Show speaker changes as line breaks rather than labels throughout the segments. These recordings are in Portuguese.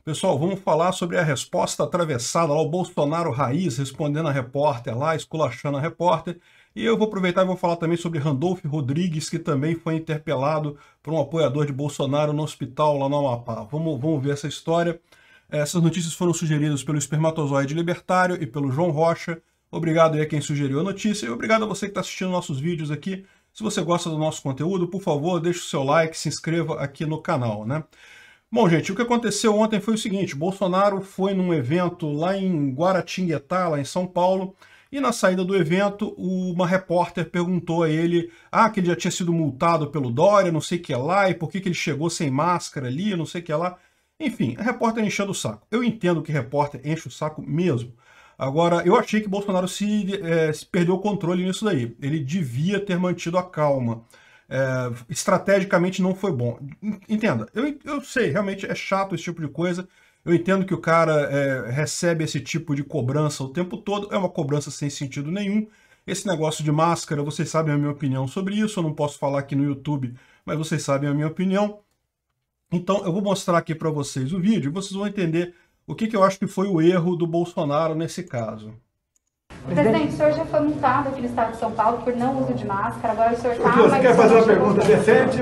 Pessoal, vamos falar sobre a resposta atravessada lá, o Bolsonaro raiz respondendo a repórter lá, esculachando a repórter. E eu vou aproveitar e vou falar também sobre Randolph Rodrigues, que também foi interpelado por um apoiador de Bolsonaro no hospital lá no Amapá. Vamos ver essa história. Essas notícias foram sugeridas pelo Espermatozoide Libertário e pelo João Rocha. Obrigado aí a quem sugeriu a notícia e obrigado a você que está assistindo nossos vídeos aqui. Se você gosta do nosso conteúdo, por favor, deixe o seu like, se inscreva aqui no canal, né? Bom, gente, o que aconteceu ontem foi o seguinte: Bolsonaro foi num evento lá em Guaratinguetá, lá em São Paulo, e na saída do evento, uma repórter perguntou a ele que ele já tinha sido multado pelo Dória, não sei o que lá, e por que ele chegou sem máscara ali, não sei o que lá. Enfim, a repórter enchendo o saco. Eu entendo que repórter enche o saco mesmo. Agora, eu achei que Bolsonaro se perdeu o controle nisso daí. Ele devia ter mantido a calma. Estrategicamente não foi bom. Entenda, eu sei, realmente é chato esse tipo de coisa. Eu entendo que o cara recebe esse tipo de cobrança o tempo todo. É uma cobrança sem sentido nenhum. Esse negócio de máscara, vocês sabem a minha opinião sobre isso. Eu não posso falar aqui no YouTube, mas vocês sabem a minha opinião. Então eu vou mostrar aqui para vocês o vídeo e vocês vão entender o que eu acho que foi o erro do Bolsonaro nesse caso.
Presidente, o senhor já foi multado aqui no estado de São Paulo por não uso de máscara, agora o senhor está...
Você quer fazer uma pergunta decente?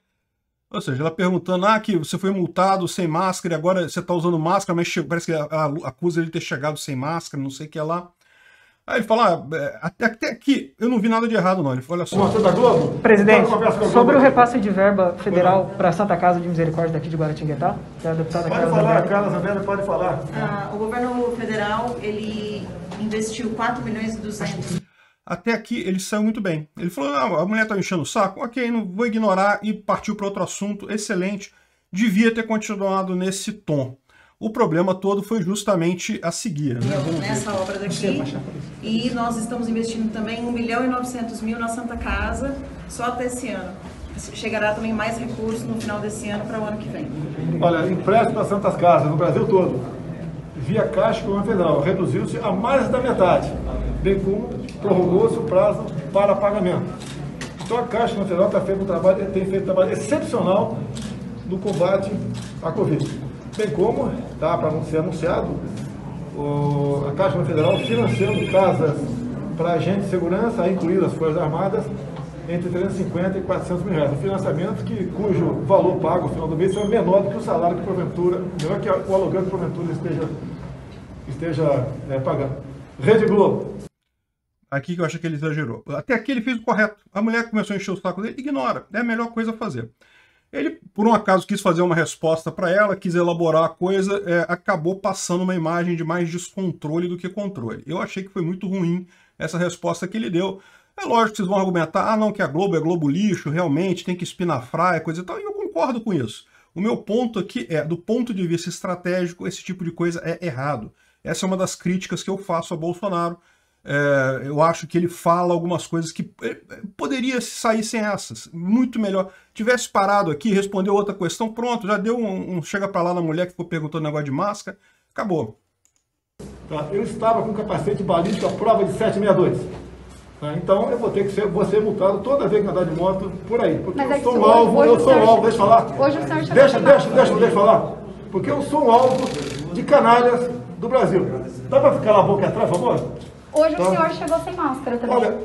Ou seja, ela perguntando, que você foi multado sem máscara e agora você está usando máscara, mas parece que acusa ele de ter chegado sem máscara, não sei o que lá. Aí ele fala, até aqui, eu não vi nada de errado não. Ele falou, olha só...
Você da Globo?
Presidente, sobre o repasse de verba federal para a Santa Casa de Misericórdia daqui de Guaratinguetá, que é a deputada
Pode falar, Carla Zambelli, pode falar.
O governo federal, ele investiu 4.200.000.
Até aqui ele saiu muito bem. Ele falou, a mulher está enchendo o saco, ok, não vou ignorar, e partiu para outro assunto, excelente. Devia ter continuado nesse tom. O problema todo foi justamente a seguir. Né?
Nessa obra daqui, e nós estamos investindo também 1.900.000 na Santa Casa, só até esse ano. Chegará também mais recursos no final desse ano para o ano que vem.
Olha, empréstimo das Santas Casas no Brasil todo, via Caixa Econômica Federal, reduziu-se a mais da metade, bem como prorrogou-se o prazo para pagamento. Então a Caixa Econômica Federal tem feito um trabalho excepcional no combate à Covid. Bem como, para ser anunciado, a Caixa Federal financiando casas para agentes de segurança, incluídas as Forças Armadas, entre 350 e 400 mil reais. Um financiamento cujo valor pago no final do mês é menor do que o salário que porventura, menor que o aluguel que porventura esteja pagando. Rede Globo.
Aqui que eu acho que ele exagerou. Até aqui ele fez o correto. A mulher começou a encher o saco dele, ignora. É a melhor coisa a fazer. Ele, por um acaso, quis fazer uma resposta para ela, quis elaborar a coisa, acabou passando uma imagem de mais descontrole do que controle. Eu achei que foi muito ruim essa resposta que ele deu. É lógico que vocês vão argumentar, não, que a Globo é Globo lixo, realmente, tem que espinafrar, coisa e tal, e eu concordo com isso. O meu ponto aqui do ponto de vista estratégico, esse tipo de coisa é errado. Essa é uma das críticas que eu faço a Bolsonaro. Eu acho que ele fala algumas coisas que poderia sair sem essas, muito melhor. Tivesse parado aqui, respondeu outra questão, pronto, já deu chega pra lá na mulher que ficou perguntando negócio de máscara, acabou.
Eu estava com capacete balístico à prova de 762. Então eu vou ter que ser multado toda vez que andar de moto por aí, porque eu sou um alvo, deixa eu falar.
Hoje o senhor
deixa eu falar, porque eu sou um alvo de canalhas do Brasil. Dá para ficar lá a boca atrás, por favor?
Hoje o senhor chegou sem máscara também.
Olha,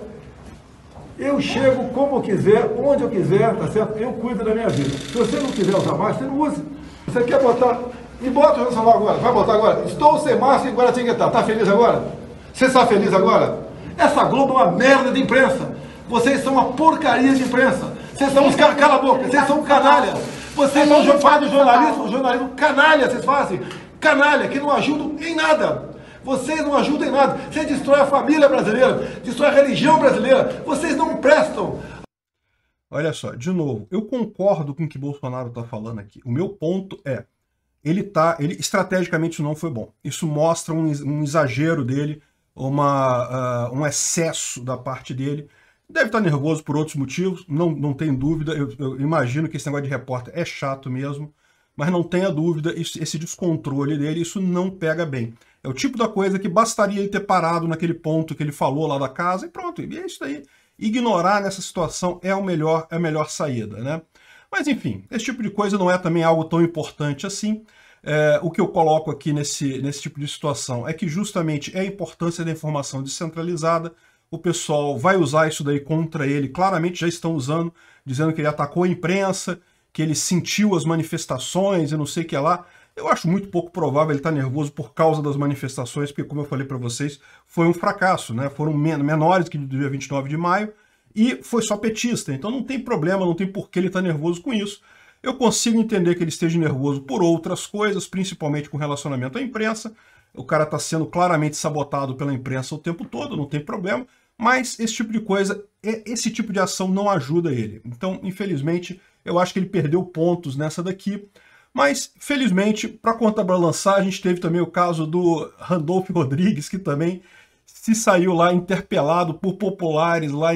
eu chego como eu quiser, onde eu quiser, tá certo? Eu cuido da minha vida. Se você não quiser usar máscara, você não use. Você quer botar... Me bota o celular agora, vai botar agora. Estou sem máscara em Guaratinguetá. Tá feliz agora? Você está feliz agora? Essa Globo é uma merda de imprensa. Vocês são uma porcaria de imprensa. Vocês são uns cala a boca, vocês são canalha. Vocês fazem o jornalismo canalha, vocês fazem. Canalha, que não ajudam em nada. Vocês não ajudam em nada. Você destrói a família brasileira, destrói a religião brasileira. Vocês não prestam.
Olha só, de novo, eu concordo com o que Bolsonaro está falando aqui. O meu ponto é, ele estrategicamente não foi bom. Isso mostra um exagero dele, um excesso da parte dele. Deve estar nervoso por outros motivos, não tem dúvida. Eu imagino que esse negócio de repórter é chato mesmo, mas não tenha dúvida, esse descontrole dele, isso não pega bem. É o tipo da coisa que bastaria ele ter parado naquele ponto que ele falou lá da casa e pronto, e é isso aí. Ignorar nessa situação é a melhor saída, né? Mas enfim, esse tipo de coisa não é também algo tão importante assim. O que eu coloco aqui nesse tipo de situação é que justamente é a importância da informação descentralizada. O pessoal vai usar isso daí contra ele, claramente já estão usando, dizendo que ele atacou a imprensa, que ele sentiu as manifestações e não sei o que lá. Eu acho muito pouco provável ele estar nervoso por causa das manifestações, porque, como eu falei para vocês, foi um fracasso, né? Foram menores que do dia 29 de maio e foi só petista. Então não tem problema, não tem por que ele estar nervoso com isso. Eu consigo entender que ele esteja nervoso por outras coisas, principalmente com relacionamento à imprensa. O cara está sendo claramente sabotado pela imprensa o tempo todo, não tem problema. Mas esse tipo de coisa, esse tipo de ação não ajuda ele. Então, infelizmente, eu acho que ele perdeu pontos nessa daqui. Mas, felizmente, para contrabalançar, a gente teve também o caso do Randolfo Rodrigues, que também se saiu lá interpelado por populares lá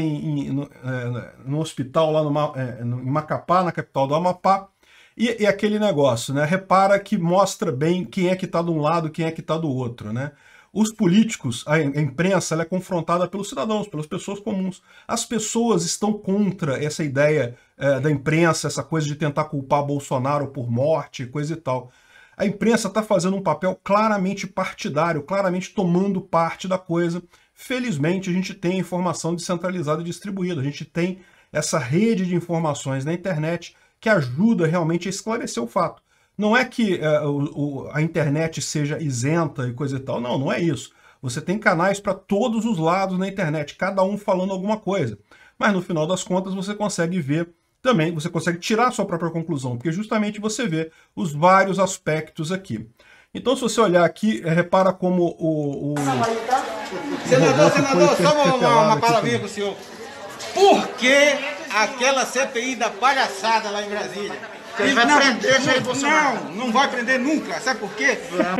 no hospital, lá em Macapá, na capital do Amapá. E aquele negócio, né? Repara que mostra bem quem é que está de um lado, quem é que está do outro, né? Os políticos, a imprensa, ela é confrontada pelos cidadãos, pelas pessoas comuns. As pessoas estão contra essa ideia da imprensa, essa coisa de tentar culpar Bolsonaro por morte, coisa e tal. A imprensa está fazendo um papel claramente partidário, claramente tomando parte da coisa. Felizmente, a gente tem informação descentralizada e distribuída. A gente tem essa rede de informações na internet que ajuda realmente a esclarecer o fato. Não é que a internet seja isenta e coisa e tal. Não, não é isso. Você tem canais para todos os lados na internet, cada um falando alguma coisa. Mas no final das contas você consegue ver também, você consegue tirar a sua própria conclusão, porque justamente você vê os vários aspectos aqui. Então, se você olhar aqui, repara como
Senador, só uma palavrinha com o senhor. Por que aquela CPI da palhaçada lá em Brasília?
Ele vai prender Jair Bolsonaro.
Não vai prender nunca. Sabe por quê?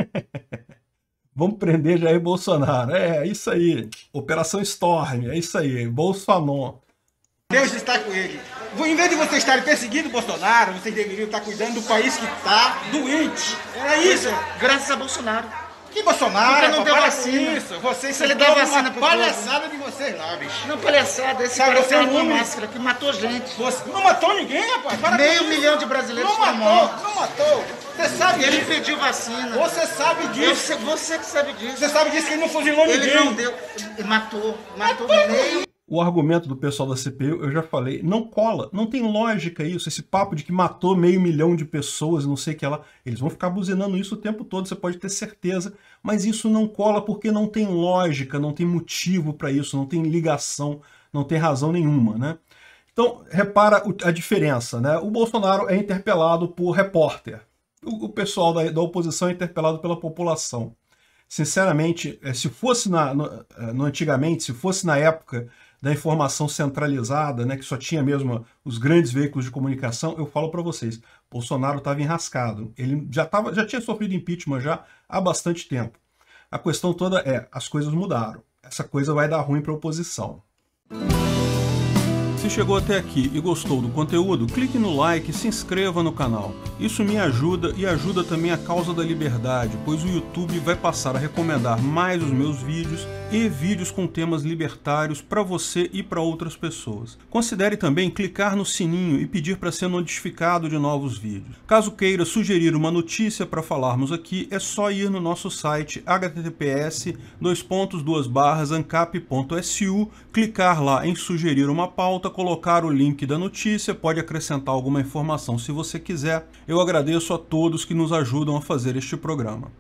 Vamos prender Jair Bolsonaro. É isso aí. Operação Storm. É isso aí. Bolsonaro.
Deus está com ele. Em vez de vocês estarem perseguindo o Bolsonaro, vocês deveriam estar cuidando do país que está doente. Era isso.
Graças a Bolsonaro.
Que Bolsonaro?
Porque não deu vacina.
Isso. Vocês
ele deu vacina pro
palhaçada de vocês lá, bicho.
Não, palhaçada. Esse cara tem uma máscara que matou gente.
Você não matou ninguém, rapaz. Para
Meio milhão de brasileiros
não matou. Não matou. Você sabe
disso.
Ele
pediu vacina.
Você sabe disso.
Você que sabe disso.
Você sabe disso que ele não fuzilou ninguém.
Ele não deu. Matou meio.
O argumento do pessoal da CPI, eu já falei, não cola, não tem lógica isso, esse papo de que matou 500 mil de pessoas, não sei o que lá, eles vão ficar buzinando isso o tempo todo, você pode ter certeza, mas isso não cola porque não tem lógica, não tem motivo para isso, não tem ligação, não tem razão nenhuma, né? Então, repara a diferença, né? O Bolsonaro é interpelado por repórter, o pessoal da oposição é interpelado pela população. Sinceramente, se fosse antigamente, se fosse na época da informação centralizada, né, que só tinha mesmo os grandes veículos de comunicação, eu falo para vocês, Bolsonaro estava enrascado. Ele já tinha sofrido impeachment já há bastante tempo. A questão toda as coisas mudaram. Essa coisa vai dar ruim para a oposição. Se chegou até aqui e gostou do conteúdo, clique no like e se inscreva no canal. Isso me ajuda e ajuda também a causa da liberdade, pois o YouTube vai passar a recomendar mais os meus vídeos e vídeos com temas libertários para você e para outras pessoas. Considere também clicar no sininho e pedir para ser notificado de novos vídeos. Caso queira sugerir uma notícia para falarmos aqui, é só ir no nosso site https://ancap.su, clicar lá em sugerir uma pauta, colocar o link da notícia, pode acrescentar alguma informação se você quiser. Eu agradeço a todos que nos ajudam a fazer este programa.